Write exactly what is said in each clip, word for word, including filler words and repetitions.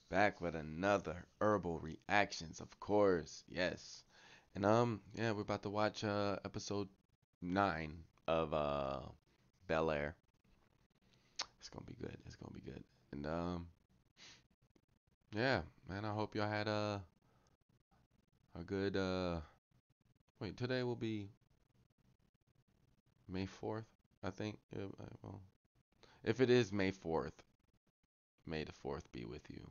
Back with another herbal reactions, of course. Yes. And um, yeah, we're about to watch uh episode nine of uh Bel Air. It's gonna be good. It's gonna be good. And um, yeah, man, I hope y'all had a a good uh. Wait, today will be May fourth, I think. Uh, uh, well, if it is May fourth, May the fourth be with you.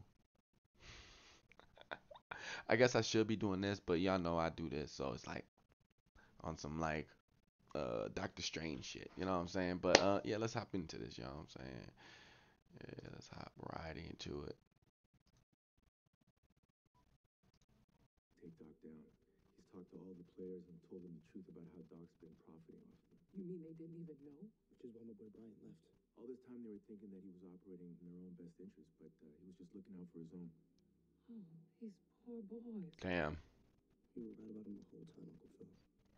I guess I should be doing this, but y'all know I do this, so it's like on some like uh Doctor Strange shit. You know what I'm saying? But uh yeah, let's hop into this, you know what I'm saying? Yeah, let's hop right into it. Take Doc down. He's talked to all the players and told them the truth about how Doc's been profiting off them. You mean they didn't even know? Which is why my boy Brian left. All this time they were thinking that he was operating in their own best interest, but uh, he was just looking out for his own. Oh, these poor boys. Damn. You were right about him the whole time, Uncle Phil.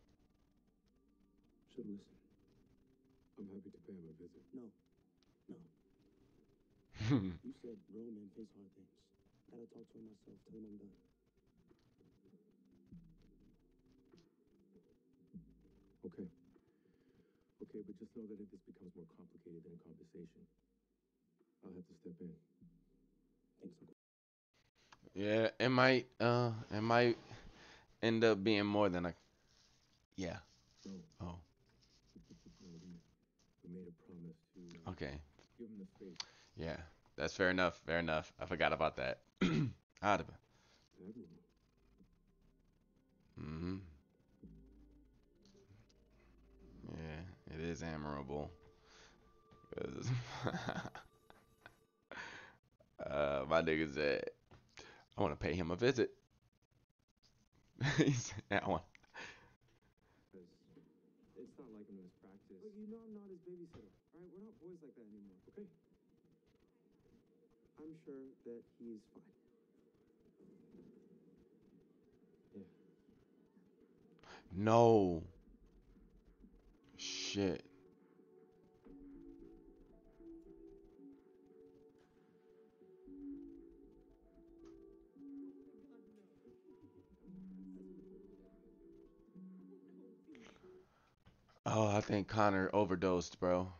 Should listen. I'm happy to pay him a visit. No, no. You said grown men face hard things. Gotta talk to him myself. Tell him I'm done. Okay. Okay, but just know that if this becomes more complicated than a conversation, I'll have to step in. Thanks, Uncle. Yeah, it might uh it might end up being more than a yeah. No, Oh, no, we, we made a promise to uh, okay. give him the space. Yeah. That's fair enough. Fair enough. I forgot about that. I'd have. Everyone. Mm-hmm. Yeah, it is admirable. 'Cause uh, my nigga said, I want to pay him a visit. He said, I want. Because it's not like him in his practice. But you know I'm not his babysitter. All right, we're not boys like that anymore. Okay. I'm sure that he's fine. Yeah. No. Shit. Oh, I think Connor overdosed, bro.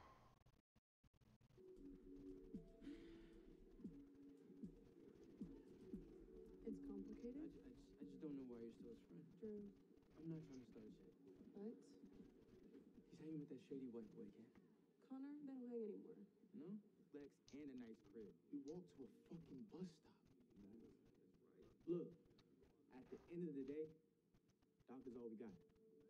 It's complicated. I, ju- I, just, I just don't know why you're still his friend. Drew. I'm not trying to start shit. What? He's hanging with that shady white boy again. Connor, they don't hang anymore. No? Lex and a nice crib. We walked to a fucking bus stop. Look, at the end of the day, Doc is all we got.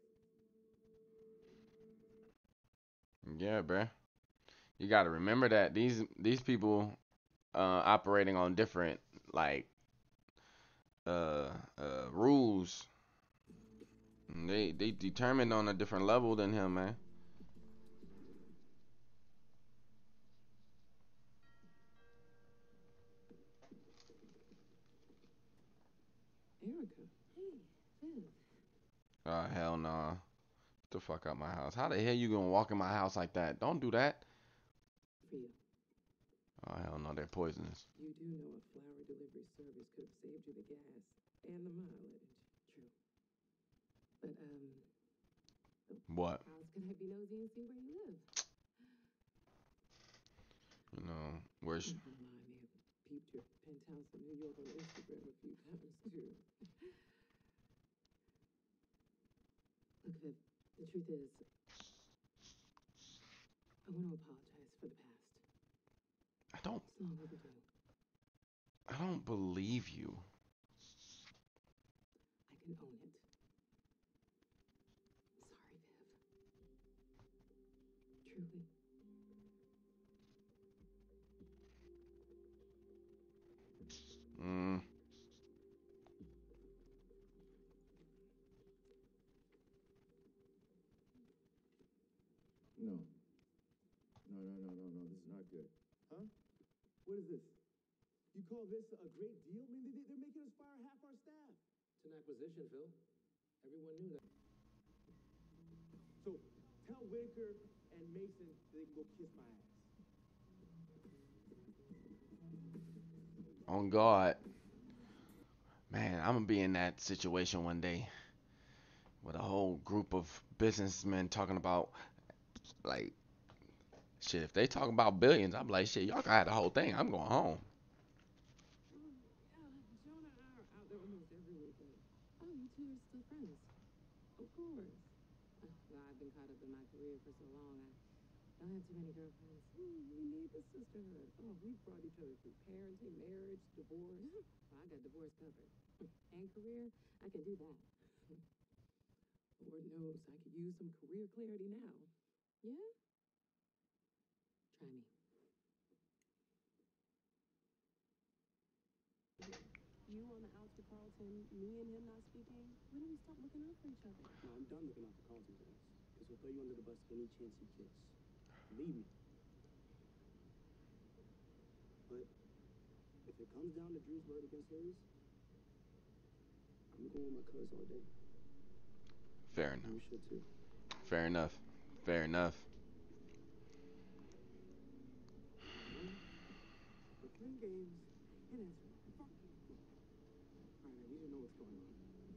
Yeah, bruh. You gotta remember that these these people uh operating on different like uh uh rules. They they determined on a different level than him, man. Erica. Hey, Viv. Oh hell nah. Get the fuck out my house. How the hell you gonna walk in my house like that? Don't do that. For you. Oh hell no, they're poisonous. You do know a flower delivery service could have saved you the gas and the mileage. True. But, um, What? how else can I be nosy and see where you live? You know, where's Never mind, I may have peeped your penthouse in New York on Instagram a few times, too. Look, Viv, the truth is, I want to apologize for the past. I don't It's long overdue. I don't believe you. I can own it. Sorry, Viv. Truly. Mm, No. No, no, no, no, no. This is not good. Huh? What is this? You call this a great deal? I mean, they, they're making us fire half our staff. It's an acquisition, Phil. Everyone knew that. So tell Whitaker and Mason they can go kiss my ass. On God, man, I'm gonna be in that situation one day with a whole group of businessmen talking about like shit. If they talking about billions, I'm like shit. Y'all can have the whole thing. I'm going home. Oh, yeah, Jonah and I are out there almost every weekend. Oh, you two are still friends? Of course. Uh, well, I've been caught up in my career for so long, I don't have too many girlfriends. Mm, we need the sisterhood. Oh, we've brought each other through parenting, marriage, divorce. Well, I got divorce covered. And career, I can do that. Lord knows I could use some career clarity now. Yeah? Try me. You on the outs with Carlton, me and him not speaking. When do we stop looking out for each other? No, I'm done looking out for Carlton's ass. Because he'll throw you under the bus any chance he gets. Believe me. But if it comes down to Drew's word against Harry's, I'm going with my cuz all day. Fair enough. And you should too. Fair enough. Fair enough. Well, we're playing games, and it's fucking fun. All right, I need to know what's going on.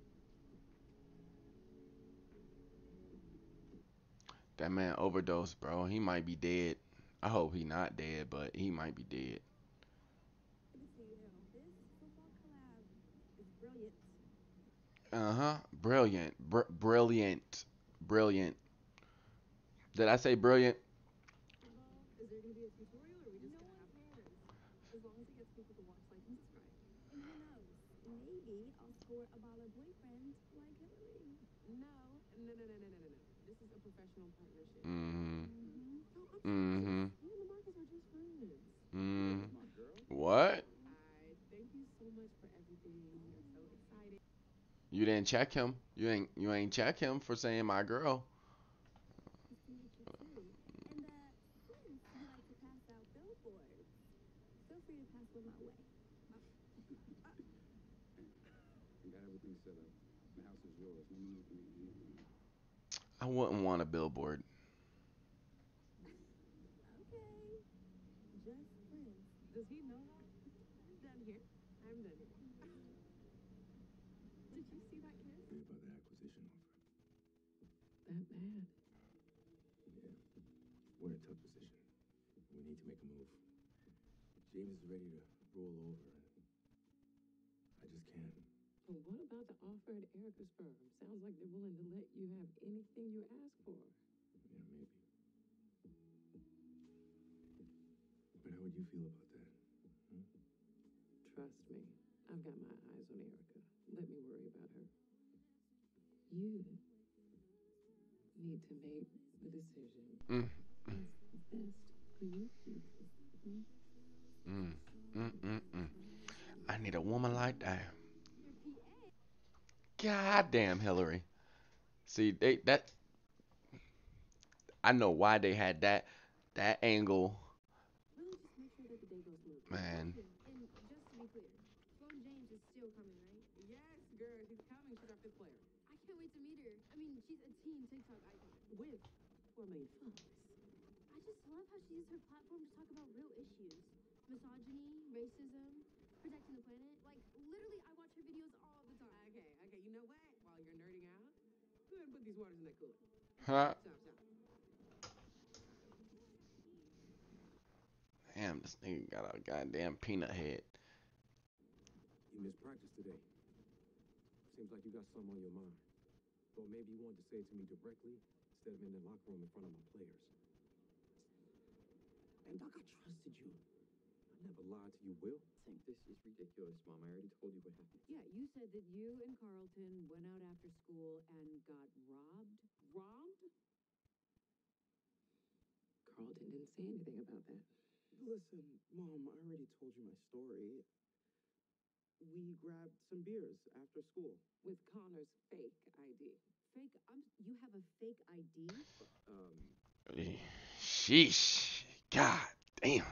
That man overdosed, bro. He might be dead. I hope he not dead, but he might be dead. Good to see you. This football collab is brilliant. Uh huh. Brilliant. Br- brilliant. Brilliant. Did I say brilliant? Herbal, is there going to be a tutorial, or are we just no gonna have... cares. As long as it gets people to watch, like, and subscribe. And who knows? Maybe I'll score a baller boyfriend like Hillary. No, no, no, no, no, no, no, no. This is a professional partnership. Mm Mm-hmm. No, I'm hmm. Mm serious. hmm. Me and the Marcus are just friends. Mm. My girl. What? I thank you so much for everything. You're so exciting. You didn't check him. You ain't. You ain't check him for saying my girl. Nice to meet you too. And uh, since you like to pass out billboards, feel free to pass one my way. Uh, uh, I got everything set up. The house is yours. No one else can use anything. I wouldn't want a billboard. Okay. Just friends. Does he know that? Done here. I'm done here. Did you see that kiss? What about the acquisition offer? That bad? Yeah. We're in a tough position. We need to make a move. James is ready to roll over. I just can't. But what about the offer at Erica's firm? Sounds like they're willing to let you have anything you ask for. Yeah, maybe. But how would you feel about that? Hmm? Trust me, I've got my eyes on Erica. Let me worry about her. You need to make the decision. Mm. What's best for you people? Hmm? Mm. Mm. Mm. Mm. I need a woman like that. Your P A. God damn, Hillary. See, they that I know why they had that that angle, Really just make sure that the day goes smoothly. man. Okay, and just to be clear, Sloan James is still coming, right? Yes, girl, she's coming. She's our fifth player. I can't wait to meet her. I mean, she's a teen TikTok icon. With four million followers. I just love how she used her platform to talk about real issues. Misogyny, racism, protecting the planet. Like, literally, I watch her videos all the time. Okay, okay, you know what? While you're nerding out, go ahead and put these waters in that cooler. Huh? Stop, stop. Damn, this nigga got a goddamn peanut head. You missed practice today. Seems like you got something on your mind. Or maybe you wanted to say it to me directly instead of in the locker room in front of my players. And Doc, I trusted you. I never lied to you, Will. This is ridiculous, Mom. I already told you what happened. Yeah, you said that you and Carlton went out after school and got robbed. Robbed? Carlton didn't say anything about that. Listen, Mom, I already told you my story. We grabbed some beers after school. With Connor's fake I D. Fake? I'm, you have a fake I D? Um, Sheesh. God damn.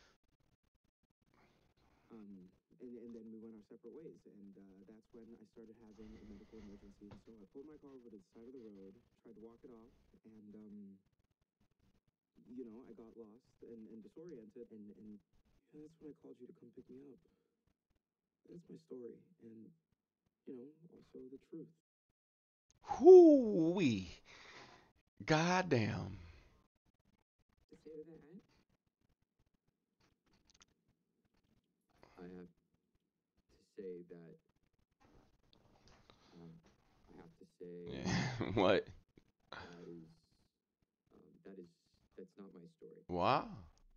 um, and, and then we went our separate ways. And uh, that's when I started having a medical emergency. So I pulled my car over to the side of the road, tried to walk it off, and, um, you know, I got lost and, and disoriented. And, and yeah, that's when I called you to come pick me up. That's my story, and you know, also the truth. Whoo-wee. Goddamn. To say to that, I have to say that um, I have to say Yeah. What? that is um, that is that's not my story Wow.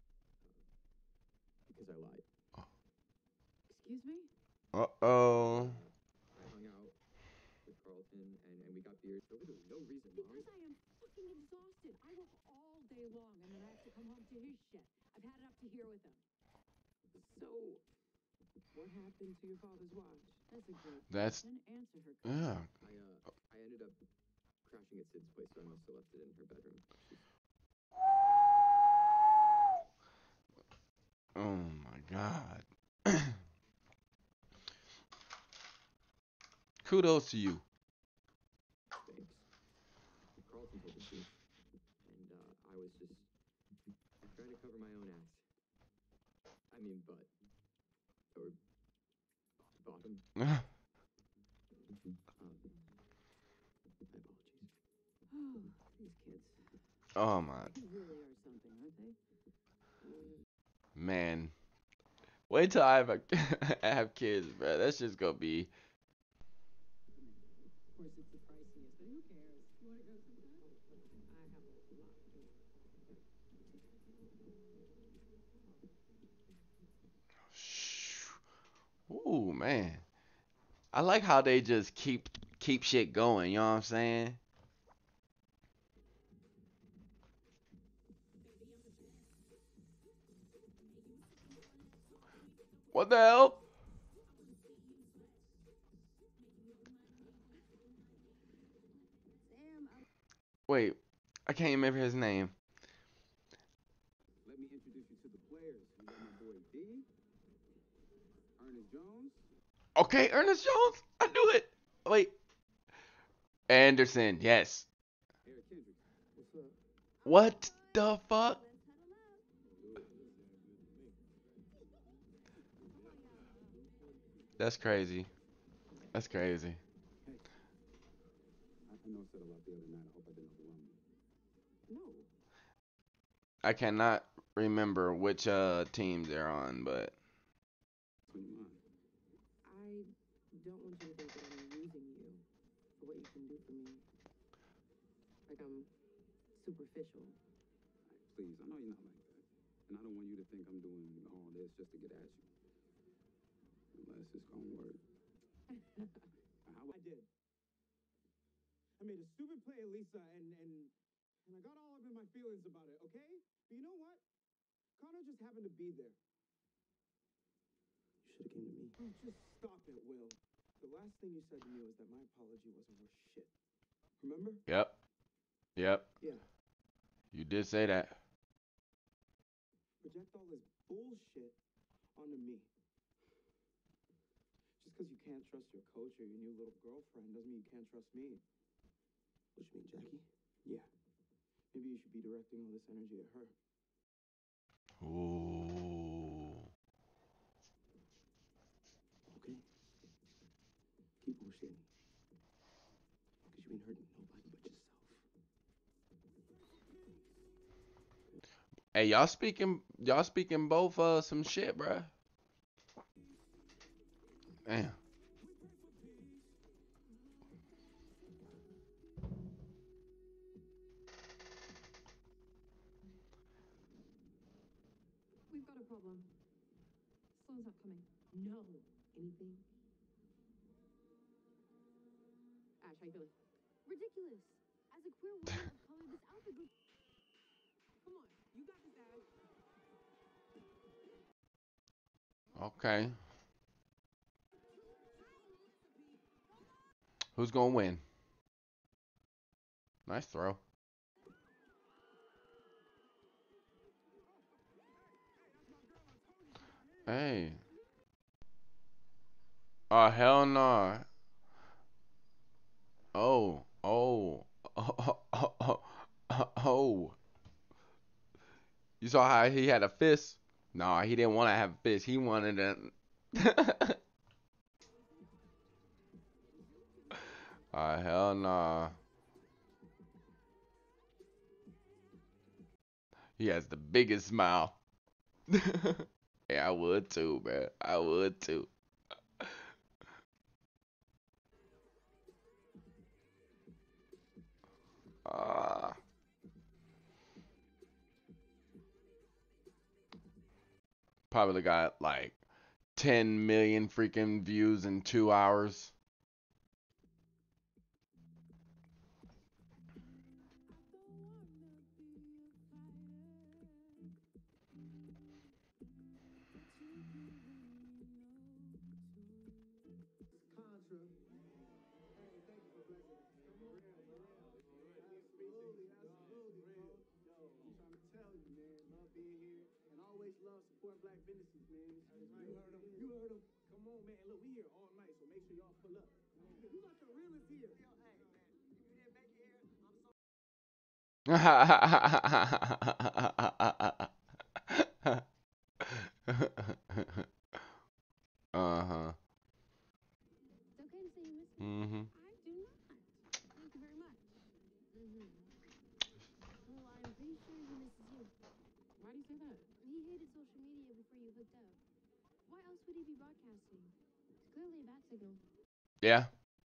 because I lied. Excuse me? Uh-oh. Uh, I hung out with Carlton and, and we got beers for literally no reason, Mom. Because I am fucking exhausted. I work all day long and then I have to come home to his shit. I've had it up to here with him. So, what happened to your father's watch? That's a great That's question. Answer her. yeah. I uh I ended up crashing at Sid's place, so I must have left it in her bedroom. She's Oh my God. Kudos to you. thanks. Carlton told the truth, and uh, I was just trying to cover my own ass. I mean, butt or bottom. Um, my apologies. Oh, these kids. Oh my They really are something, aren't they? Mm, man. Wait till I have a, have kids, bro. That's just gonna be. Of course, it's the priciest, but who cares? You want to go sometime? I have a lot to do. Ooh man. I like how they just keep keep shit going. You know what I'm saying? What the hell? Sam, I'm Wait, I can't remember his name. Let me introduce you to the players. We got my boy D, Ernest Jones, Okay, Ernest Jones. I knew it. Wait, Anderson. Yes. Eric Kendricks. What's up? all What right. the fuck? Let's huddle up. That's crazy. That's crazy. Hey, I, I know I said a lot the other night. I hope I didn't overwhelm you. No. I cannot remember which uh team they're on, but What's on your mind? I don't want you to think that I'm using you for what you can do for me. Like I'm superficial. Please, I know you're not like that. And I don't want you to think I'm doing all this just to get at you. Unless it's gonna work. How I did. I made a stupid play at Lisa and and and I got all up in my feelings about it, okay? But you know what? Connor just happened to be there. You should have came to me. Oh, just stop it, Will. The last thing you said to me was that my apology wasn't worth shit. Remember? yep, yep. Yeah. You did say that. Project all this bullshit onto me. Just because you can't trust your coach or your new little girlfriend doesn't mean you can't trust me. What you mean, Jackie? Yeah. Maybe you should be directing all this energy at her. Ooh. Okay? Keep bullshitting. Because you ain't hurting nobody but yourself. Hey, y'all speaking y'all speaking both uh some shit, bruh. Damn. We've got a problem. Sloan's not coming. No. Anything? Ash, how you feeling? Ridiculous. As a queer woman of color, this outfit goes. Come on, you got this, Ash. Okay. Who's gonna win? Nice throw. Hey. Oh hell no. Oh. Oh. Oh. Oh. Oh. Oh. Oh. You saw how he had a fist? No, he didn't want to have a fist. He wanted to. Ah, hell nah. He has the biggest smile. Yeah, I would too, man. I would too. Ah, probably got like ten million freaking views in two hours. Uh-huh. It's okay to say you miss me. Mm-hmm. I do not. Thank you very much. Mm-hmm. Well, I'm pretty sure he misses you. Why do you say that? He hated social media before you hooked up. Why else would he be broadcasting? It's clearly a bat signal. Yeah.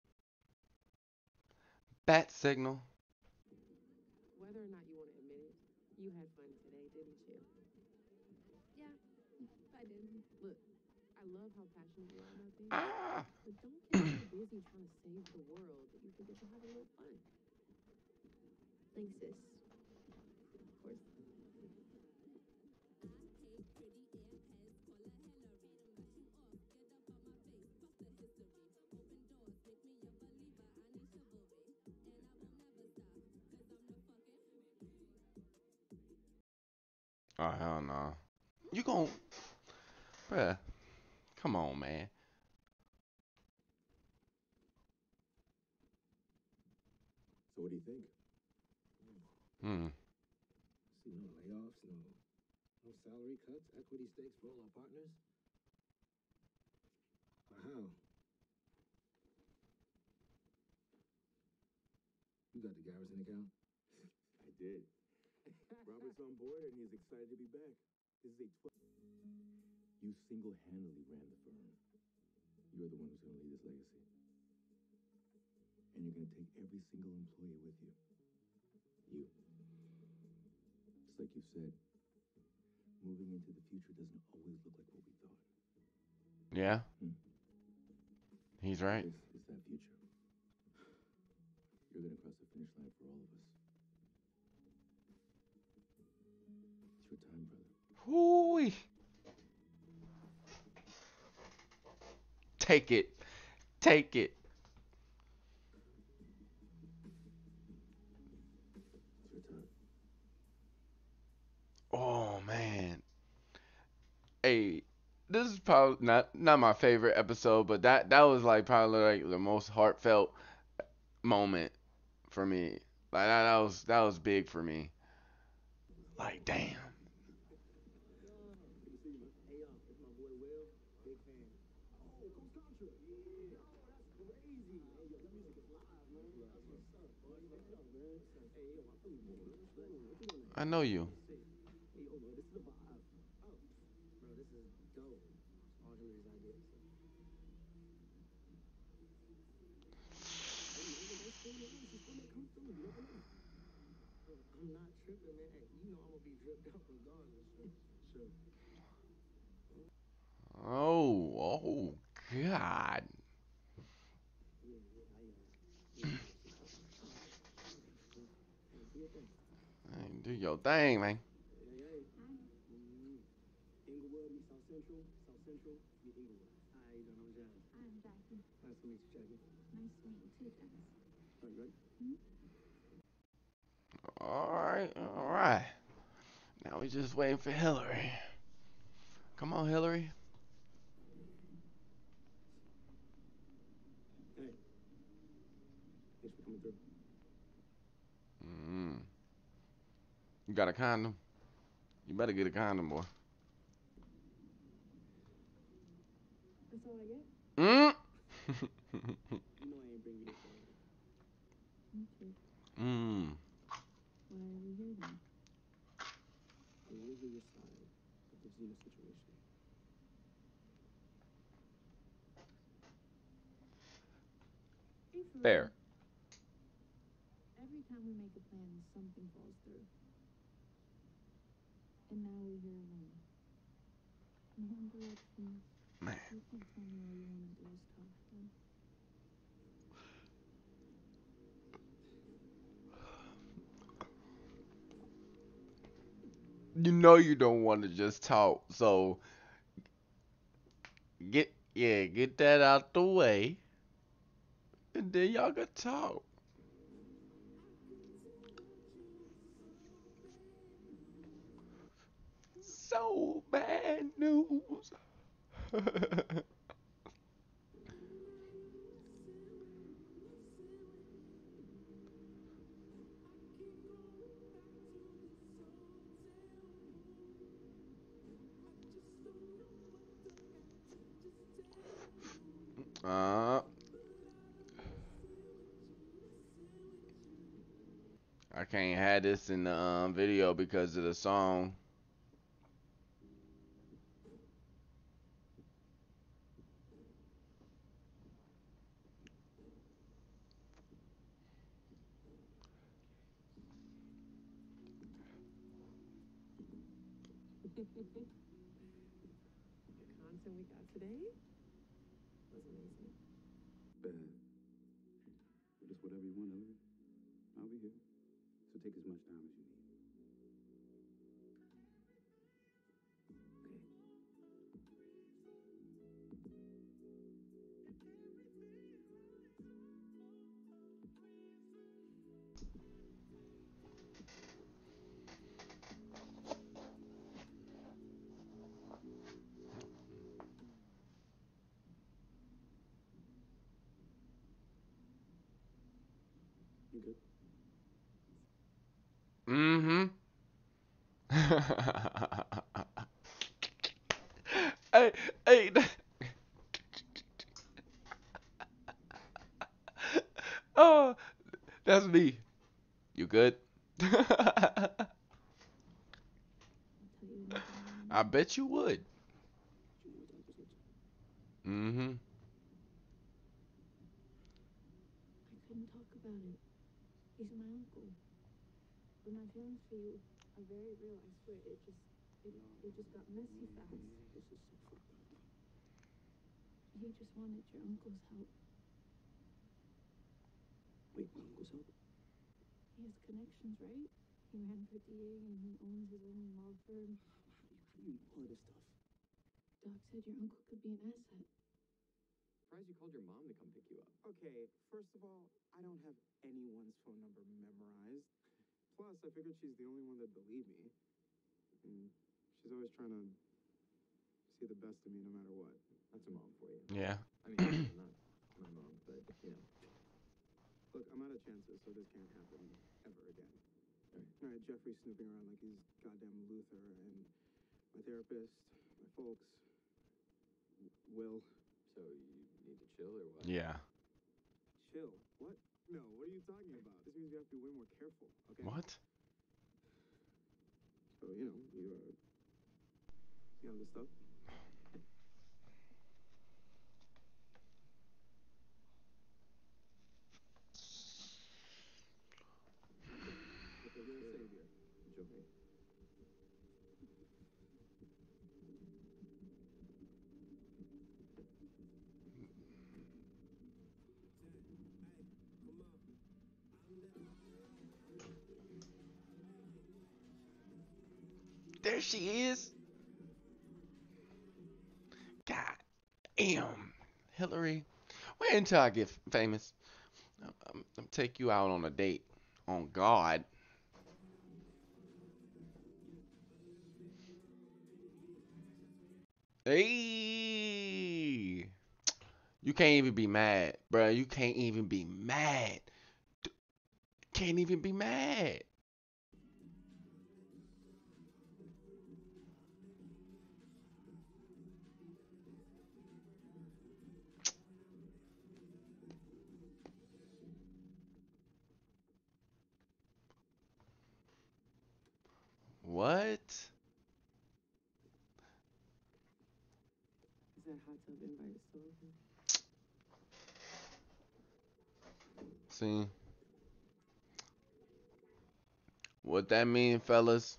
Bat signal. Whether or not you want to admit it, you had fun today, didn't you? Yeah, I did. Look, I love how passionate you are about things, Ah. but don't get so busy trying to save the world that you forget to have a little fun. Thanks, sis. Of course. Oh, hell no. You gon' bruh, come on, man. So what do you think? Hmm. See, no layoffs, no, no salary cuts, equity stakes for all our partners. But how? You got the Garrison account? I did. Robert's on board and he's excited to be back. This is a twelve. You single-handedly ran the firm. You're the one who's going to lead this legacy. And you're going to take every single employee with you. You. Just like you said, moving into the future doesn't always look like what we thought. Yeah, Hmm. he's right. This is that future. You're going to cross the finish line for all of us. It's your time, brother. Whoo. Take it. Take it. It's your time. Oh man. Hey, this is probably not not my favorite episode, but that that was like probably like the most heartfelt moment for me. Like that, that was that was big for me. Like damn. Good to see you, man. Hey, yo, it's my boy Will. Big fan. Oh, Coach Contra. Yeah. Oh, that's crazy. Hey, yo, that music is live, man. That's what's up, boy. Check it out, man. Hey, yo, my Philly boy. What you doing? What you doing? I know you. Hey, yo, bro, this is the vibe. Oh, bro, this is dope. All Hillary's idea. So. Hey, man, don't spoil the ice. She still may come through. You never know. Bro, I'm not tripping, man. Hey, you know I'm gonna be dripped out regardless. So. Sure. Oh, oh God. Yeah, yeah, I, uh, yeah, it's just, uh, yeah, hey, do your thing. Hey, do your thing, man. Hey, hey, hey. Mm, Inglewood meet South Central, South Central meet Inglewood. Hi, you doing? I'm Jazz. I'm Jackie. Nice to meet you, Jackie. Nice to meet you too, Jess. Are you ready? All right, all right. Now we just waiting for Hillary. Come on, Hillary. Hey, thanks for coming through. Mm. You got a condom? You better get a condom, boy. That's all I get? Mm. You know I ain't bring you this far. it. Mm. Why are we here then? I want to hear your side of the Xena situation. Hey, for real. Fair. Every time we make a plan, something falls through. And now we're here alone. No one directions. Man. You can't tell me all you want to do is talk then. You know you don't want to just talk, so get yeah, get that out the way, and then y'all can talk. So bad news. uh, I can't have this in the um, video because of the song. The content we got today was amazing. Bad. Just whatever you want, Elliot. I'll be here. So take as much time as you need. Okay. You good? Mm-hmm. Hey, hey. Oh, that's me. You good? I'll tell you anything you want to I know. bet you would. You know what Uncle's up to? Mm-hmm. I couldn't talk about it. He's my uncle. But my feelings for you are very real, I swear. It just, it, it just got messy fast. This is so fucked up. He just wanted your uncle's help. Wait, my uncle's help? He has connections, right? He ran for D A and he owns his own law firm. How do you, how do you know all this stuff? Doc said your uncle could be an asset. Surprised you called your mom to come pick you up. Okay, first of all, I don't have anyone's phone number memorized. Plus, I figured she's the only one that believed me. And she's always trying to see the best of me no matter what. That's a mom for you. Yeah. I mean, not my mom, but, you know. Look, I'm out of chances, so this can't happen ever again. All right. All right, Jeffrey's snooping around like he's goddamn Luther, and my therapist, my folks, Will. So you need to chill or what? Yeah. Chill? What? No, what are you talking about? This means we have to be way more careful, okay? What? So, you know, you, uh, you have the stuff? Okay, you're a savior. Joking. There she is. God damn. Hillary. Wait until I get famous. I'm, I'm, I'm take you out on a date. On God. Hey. You can't even be mad, bruh. You can't even be mad. Can't even be mad. That hot tub invite is still open. See what that mean, fellas?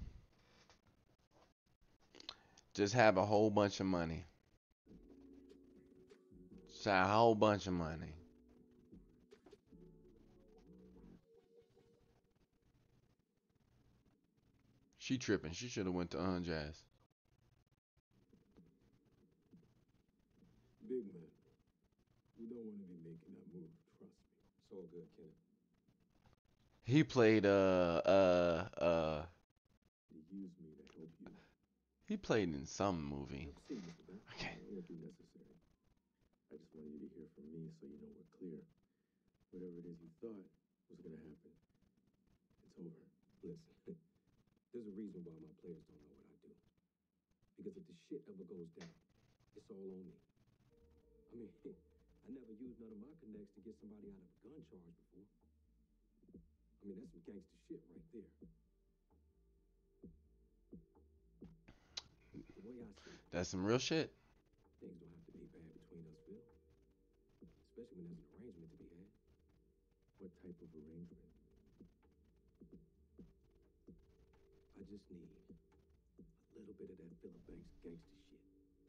Just have a whole bunch of money. Just have a whole bunch of money. She tripping. She should have went to Unjazz. Big man, you don't want to be making that move. Trust me. It's all good, kid. He played uh uh uh You use me to help you. he played in some movie. Look, see, mister Ben. Okay. It won't be necessary. I just wanted you to hear from me so you know we're clear. Whatever it is you thought was gonna happen, it's over. Listen, there's a reason why my players don't know what I do. Because if the shit ever goes down, it's all on me. I mean, I never used none of my connects to get somebody out of a gun charge before. I mean, that's some gangster shit right there. The way I see it, That's some real shit. things don't have to be bad between us, Bill. Especially when there's an arrangement to be had. What type of arrangement? I just need a little bit of that Philip Banks gangster shit.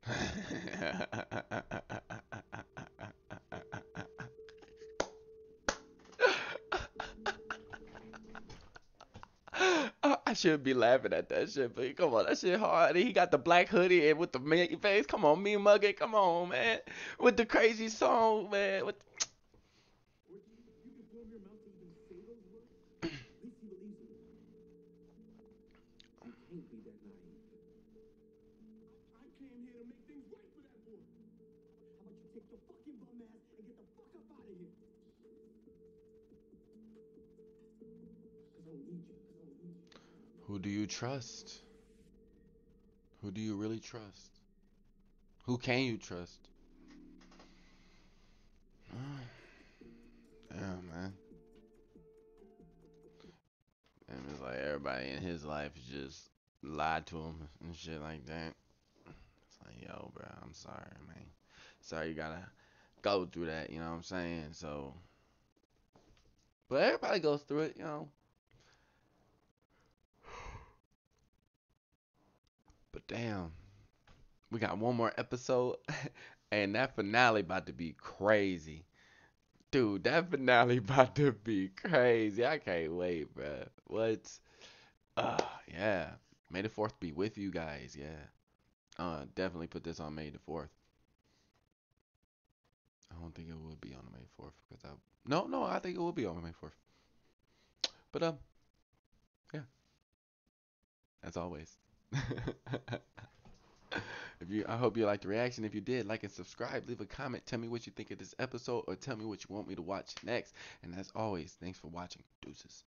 I should be laughing at that shit, but come on, that shit hard. He got the black hoodie and with the man face. Come on, me mugger. Come on, man. With the crazy song, man. With Or you, you can form your mouth to even say those words? At least he believes in you. You can't be that naive. I came here to make things right for that boy. How about you take your fucking bum ass and get the fuck up out of here? Cause I don't need you. Cause I don't need you. who do you trust? Who do you really trust? Who can you trust? Yeah, man. And it's like everybody in his life just lied to him and shit like that. It's like, yo, bro, I'm sorry, man. Sorry you gotta go through that, you know what I'm saying? So, but everybody goes through it, you know. But damn, we got one more episode, and that finale about to be crazy. Dude, that finale about to be crazy. I can't wait, bro. What? Uh, yeah. May the fourth be with you guys. Yeah. Uh, definitely put this on May the fourth. I don't think it will be on the May fourth because I. No, no, I think it will be on May fourth. But um, yeah. As always. If you, I hope you liked the reaction. If you did, like and subscribe. Leave a comment. Tell me what you think of this episode, or tell me what you want me to watch next. And as always, thanks for watching. Deuces.